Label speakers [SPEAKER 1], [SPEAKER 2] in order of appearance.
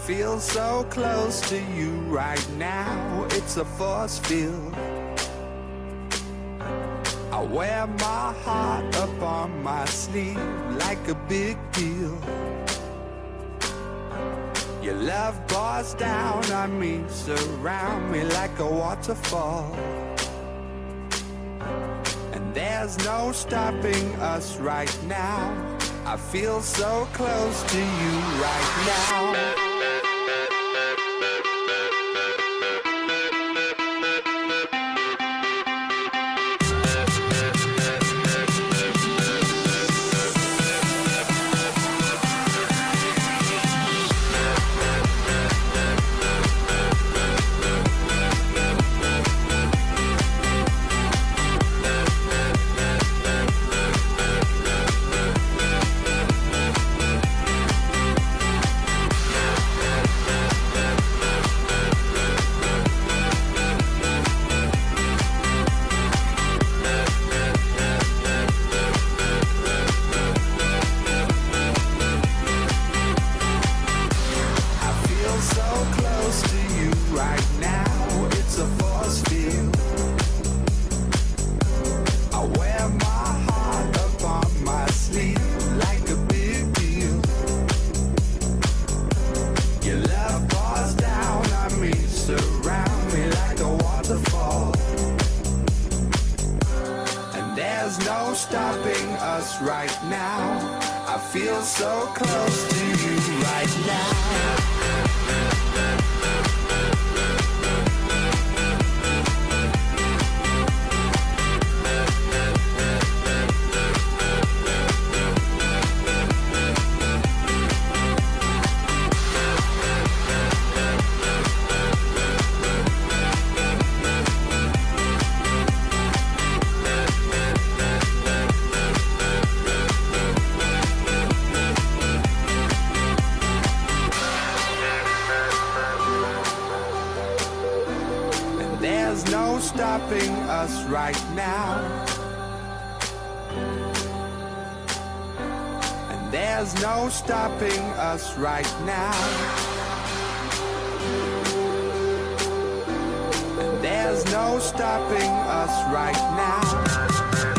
[SPEAKER 1] feel so close to you right now. It's a force field. I wear my heart up on my sleeve like a big deal. Your love pours down on me, surround me like a waterfall. And there's no stopping us right now. I feel so close to you right now. Stopping us right now. I feel so close to you right now. There's no stopping us right now. And there's no stopping us right now. And there's no stopping us right now.